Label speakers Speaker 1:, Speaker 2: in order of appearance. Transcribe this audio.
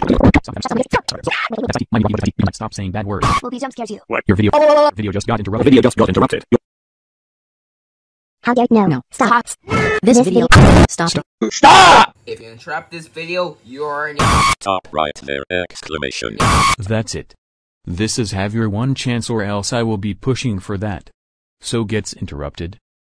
Speaker 1: Stop saying bad words.
Speaker 2: Will be jump scares you.
Speaker 3: What?
Speaker 1: Your video just got interrupted.
Speaker 3: Video just got interrupted.
Speaker 2: How dare no. Stop.
Speaker 4: This video. Stop.
Speaker 3: Stop!
Speaker 5: If you interrupt this video, you're an
Speaker 6: Stop right there! Exclamation.
Speaker 1: That's it. This is have your one chance or else I will be pushing for that. So gets interrupted.